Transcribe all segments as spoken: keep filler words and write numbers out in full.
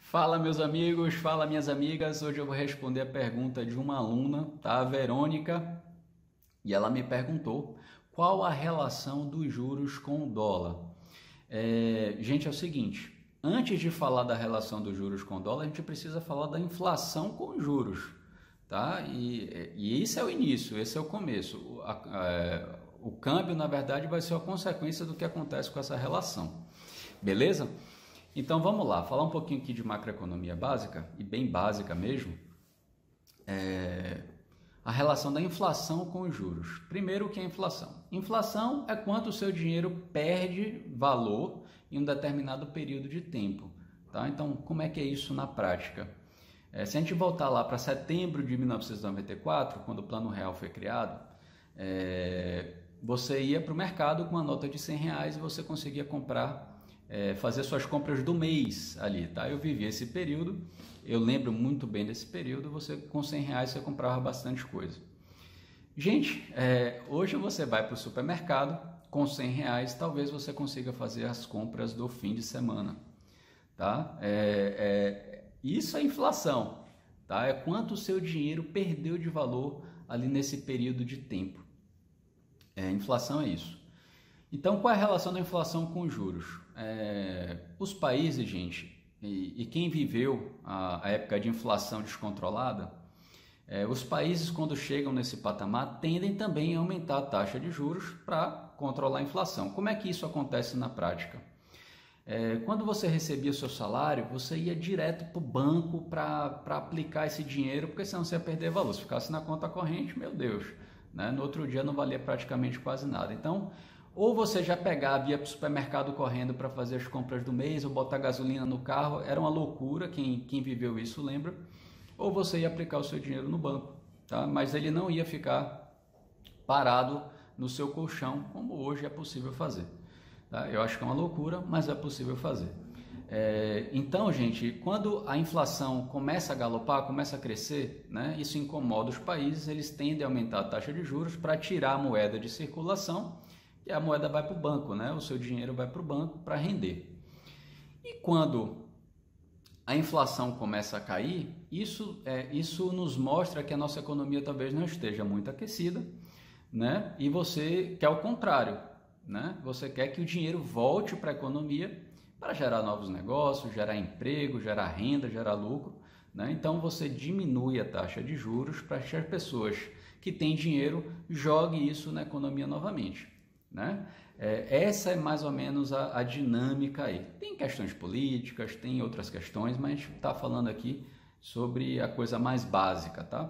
Fala, meus amigos, fala, minhas amigas. Hoje eu vou responder a pergunta de uma aluna, tá? A Verônica, e ela me perguntou qual a relação dos juros com o dólar. É, gente, é o seguinte, antes de falar da relação dos juros com o dólar, a gente precisa falar da inflação com os juros, tá? E, e esse é o início, esse é o começo. O, a, a, o câmbio, na verdade, vai ser a consequência do que acontece com essa relação, beleza? Então vamos lá, falar um pouquinho aqui de macroeconomia básica, e bem básica mesmo, é a relação da inflação com os juros. Primeiro, o que é inflação? Inflação é quanto o seu dinheiro perde valor em um determinado período de tempo. Tá? Então, como é que é isso na prática? É, se a gente voltar lá para setembro de mil novecentos e noventa e quatro, quando o Plano Real foi criado, é, você ia para o mercado com uma nota de cem reais e você conseguia comprar É, fazer suas compras do mês ali, tá? Eu vivi esse período, eu lembro muito bem desse período. Você com cem reais você comprava bastante coisa. Gente, é, hoje você vai para o supermercado com cem reais, talvez você consiga fazer as compras do fim de semana, tá? É, é, isso é inflação, tá? É quanto o seu dinheiro perdeu de valor ali nesse período de tempo. É, inflação é isso. Então, qual é a relação da inflação com os juros? É, os países, gente, e, e quem viveu a, a época de inflação descontrolada, é, os países, quando chegam nesse patamar, tendem também a aumentar a taxa de juros para controlar a inflação. Como é que isso acontece na prática? É, quando você recebia o seu salário, você ia direto para o banco para aplicar esse dinheiro, porque senão você ia perder valor. Se ficasse na conta corrente, meu Deus, né? No outro dia não valia praticamente quase nada. Então, ou você já pegava, ia para o supermercado correndo para fazer as compras do mês, ou botar gasolina no carro, era uma loucura, quem, quem viveu isso lembra, ou você ia aplicar o seu dinheiro no banco, tá? Mas ele não ia ficar parado no seu colchão, como hoje é possível fazer, tá? Eu acho que é uma loucura, mas é possível fazer. É, então, gente, quando a inflação começa a galopar, começa a crescer, né, isso incomoda os países, eles tendem a aumentar a taxa de juros para tirar a moeda de circulação, e a moeda vai para o banco, né? O seu dinheiro vai para o banco para render. E quando a inflação começa a cair, isso, é, isso nos mostra que a nossa economia talvez não esteja muito aquecida, né? E você quer o contrário, né? Você quer que o dinheiro volte para a economia para gerar novos negócios, gerar emprego, gerar renda, gerar lucro, né? Então você diminui a taxa de juros para que as pessoas que têm dinheiro joguem isso na economia novamente. Né? É, essa é mais ou menos a, a dinâmica aí. Tem questões políticas, tem outras questões, mas a gente está falando aqui sobre a coisa mais básica, tá?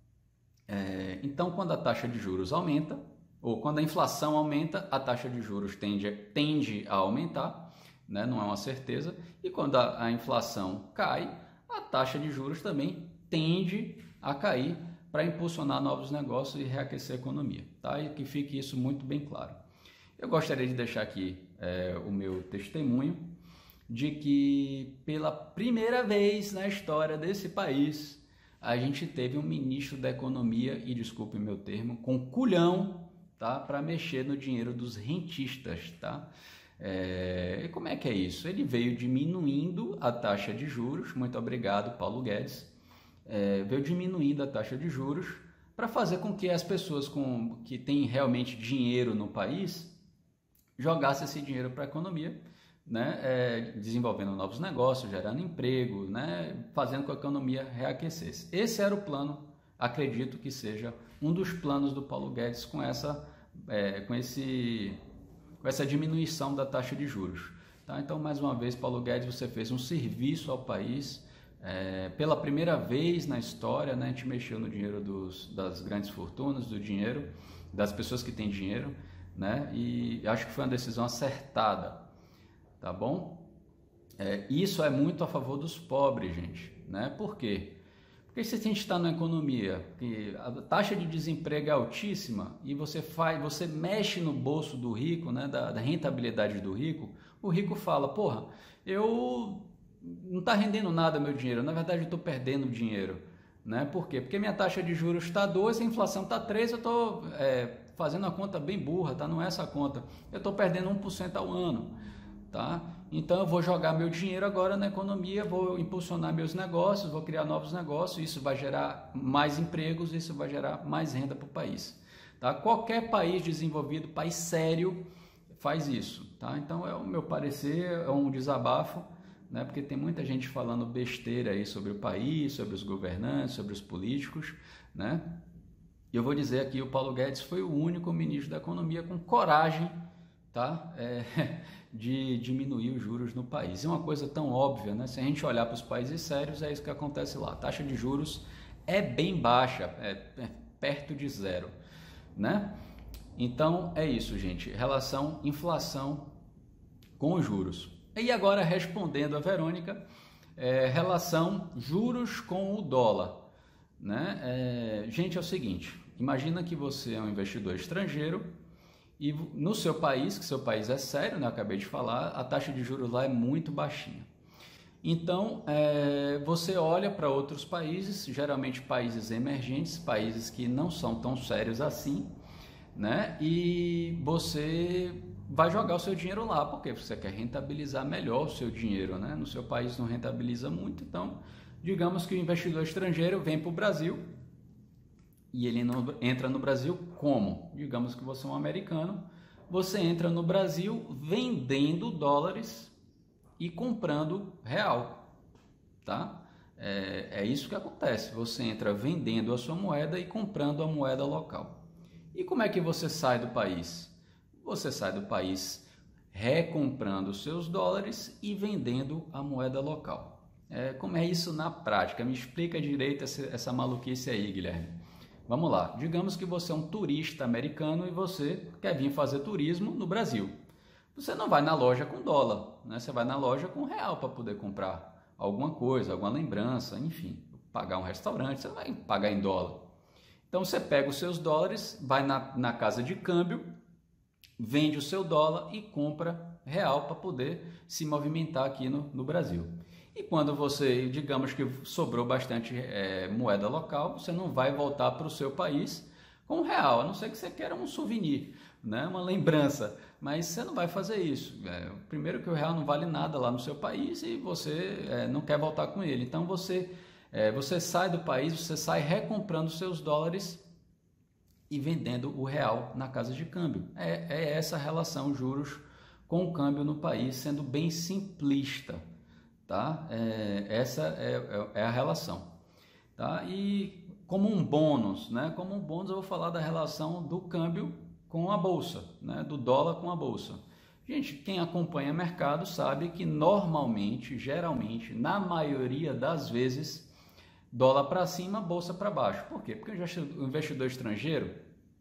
É, então, quando a taxa de juros aumenta, ou quando a inflação aumenta, a taxa de juros tende, tende a aumentar, né? Não é uma certeza, e quando a, a inflação cai, a taxa de juros também tende a cair para impulsionar novos negócios e reaquecer a economia, tá? E que fique isso muito bem claro. Eu gostaria de deixar aqui é, o meu testemunho de que pela primeira vez na história desse país a gente teve um ministro da economia, e desculpe meu termo, com culhão, tá, para mexer no dinheiro dos rentistas, tá? É, e como é que é isso? Ele veio diminuindo a taxa de juros, muito obrigado Paulo Guedes, é, veio diminuindo a taxa de juros para fazer com que as pessoas com, que têm realmente dinheiro no país jogasse esse dinheiro para a economia, né, é, desenvolvendo novos negócios, gerando emprego, né, fazendo com que a economia reaquecesse. Esse era o plano, acredito que seja um dos planos do Paulo Guedes com essa, é, com esse, com essa diminuição da taxa de juros. Tá? Então, mais uma vez, Paulo Guedes, você fez um serviço ao país. É, pela primeira vez na história, né, a gente mexeu no dinheiro dos, das grandes fortunas, do dinheiro, das pessoas que têm dinheiro, né? E acho que foi uma decisão acertada, tá bom? É, isso é muito a favor dos pobres, gente, né? Por quê? Porque se a gente está numa economia que a taxa de desemprego é altíssima e você faz, você mexe no bolso do rico, né? Da, da rentabilidade do rico, o rico fala, porra, eu não está rendendo nada meu dinheiro, na verdade eu estou perdendo dinheiro, né? Por quê? Porque minha taxa de juros está dois, a inflação está três, eu estou é, fazendo uma conta bem burra, tá? Não é essa conta. Eu estou perdendo um por cento ao ano, tá? Então eu vou jogar meu dinheiro agora na economia, vou impulsionar meus negócios, vou criar novos negócios, isso vai gerar mais empregos, isso vai gerar mais renda para o país. Tá? Qualquer país desenvolvido, país sério, faz isso. Tá? Então é o meu parecer, é um desabafo, né? Porque tem muita gente falando besteira aí sobre o país, sobre os governantes, sobre os políticos, né? E eu vou dizer aqui, o Paulo Guedes foi o único ministro da economia com coragem, tá? É, de diminuir os juros no país. É uma coisa tão óbvia, né? Se a gente olhar para os países sérios, é isso que acontece lá. A taxa de juros é bem baixa, é, é perto de zero, né? Então é isso, gente. Relação inflação com os juros. E agora respondendo a Verônica, é, relação juros com o dólar, né? É, gente, é o seguinte: imagina que você é um investidor estrangeiro e no seu país, que seu país é sério, né? Eu acabei de falar, a taxa de juros lá é muito baixinha. Então, é, você olha para outros países, geralmente países emergentes, países que não são tão sérios assim, né? E você vai jogar o seu dinheiro lá, porque você quer rentabilizar melhor o seu dinheiro, né? No seu país não rentabiliza muito, então, digamos que o investidor estrangeiro vem para o Brasil e ele não entra no Brasil como? Digamos que você é um americano, você entra no Brasil vendendo dólares e comprando real, tá? É, é isso que acontece, você entra vendendo a sua moeda e comprando a moeda local. E como é que você sai do país? Você sai do país recomprando seus dólares e vendendo a moeda local. É, como é isso na prática? Me explica direito essa, essa maluquice aí, Guilherme. Vamos lá. Digamos que você é um turista americano e você quer vir fazer turismo no Brasil. Você não vai na loja com dólar, né? Você vai na loja com real para poder comprar alguma coisa, alguma lembrança, enfim, pagar um restaurante, você não vai pagar em dólar. Então você pega os seus dólares, vai na, na casa de câmbio, vende o seu dólar e compra real para poder se movimentar aqui no, no Brasil. E quando você, digamos que sobrou bastante é, moeda local, você não vai voltar para o seu país com real, a não ser que você queira um souvenir, né? Uma lembrança, mas você não vai fazer isso. É, primeiro que o real não vale nada lá no seu país e você é, não quer voltar com ele. Então você, é, você sai do país, você sai recomprando seus dólares e vendendo o real na casa de câmbio. É, é essa relação juros com o câmbio no país, sendo bem simplista, tá? É, essa é, é a relação, tá? E como um bônus, né? Como um bônus eu vou falar da relação do câmbio com a bolsa, né? Do dólar com a bolsa. Gente, quem acompanha mercado sabe que normalmente, geralmente, na maioria das vezes, dólar para cima, bolsa para baixo. Por quê? Porque o investidor estrangeiro,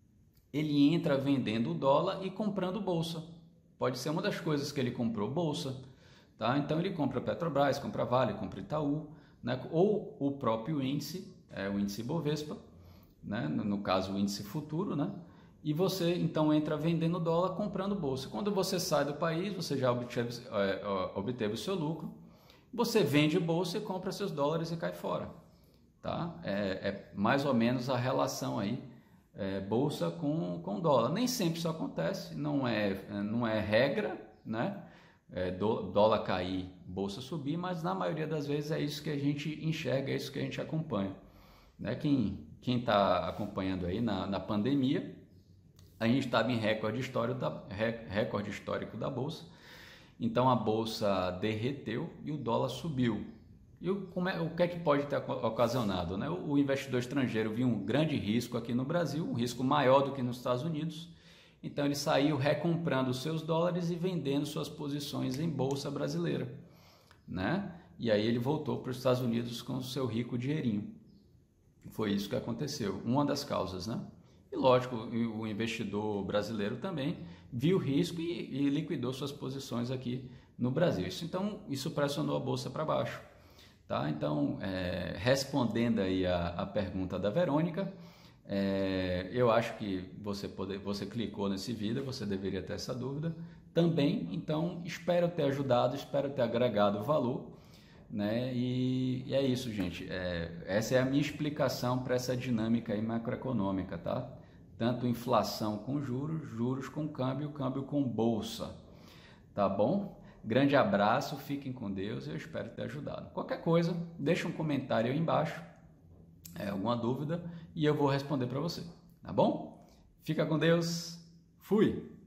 ele entra vendendo o dólar e comprando bolsa. Pode ser uma das coisas que ele comprou, bolsa. Tá? Então ele compra Petrobras, compra Vale, compra Itaú, né? Ou o próprio índice, é, o índice Bovespa, né? no, no caso o índice futuro, né? E você então entra vendendo dólar, comprando bolsa. Quando você sai do país, você já obteve, é, obteve o seu lucro, você vende bolsa e compra seus dólares e cai fora. Tá? É, é mais ou menos a relação aí, é, bolsa com, com dólar. Nem sempre isso acontece, não é, não é regra, né? É, do, dólar cair, bolsa subir, mas na maioria das vezes é isso que a gente enxerga, é isso que a gente acompanha. Né? Quem está acompanhando aí na, na pandemia, a gente estava em recorde histórico, da, recorde histórico da bolsa, então a bolsa derreteu e o dólar subiu. E o, como é, o que é que pode ter ocasionado? Né? O, o investidor estrangeiro viu um grande risco aqui no Brasil, um risco maior do que nos Estados Unidos, então ele saiu recomprando seus dólares e vendendo suas posições em bolsa brasileira, né? E aí ele voltou para os Estados Unidos com o seu rico dinheirinho. Foi isso que aconteceu, uma das causas, né? E lógico, o investidor brasileiro também viu o risco e, e liquidou suas posições aqui no Brasil. Isso, então, isso pressionou a bolsa para baixo, tá? Então, é, respondendo aí a, a pergunta da Verônica, É, eu acho que você, poder, você clicou nesse vídeo, você deveria ter essa dúvida também, então espero ter ajudado, espero ter agregado valor, né? E, e é isso, gente, é, essa é a minha explicação para essa dinâmica aí macroeconômica, tá? Tanto inflação com juros, juros com câmbio, câmbio com bolsa, tá bom? Grande abraço, fiquem com Deus, eu espero ter ajudado. Qualquer coisa, deixa um comentário aí embaixo, é, alguma dúvida, e eu vou responder para você, tá bom? Fica com Deus, fui!